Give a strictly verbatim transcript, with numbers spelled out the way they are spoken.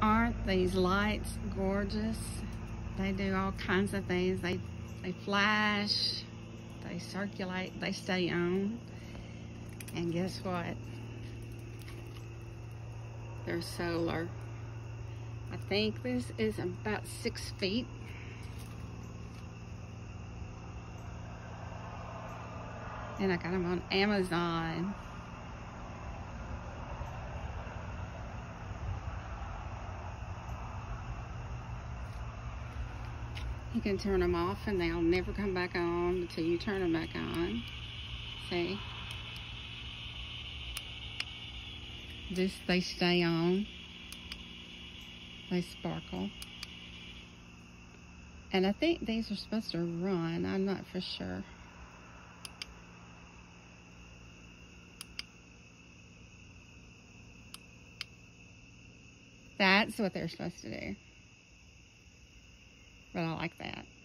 Aren't these lights gorgeous? They do all kinds of things. They, they flash, they circulate, they stay on. And guess what? They're solar. I think this is about six feet. And I got them on Amazon. You can turn them off and they'll never come back on until you turn them back on. See? This, they stay on. They sparkle. And I think these are supposed to run. I'm not for sure. That's what they're supposed to do. But I like that.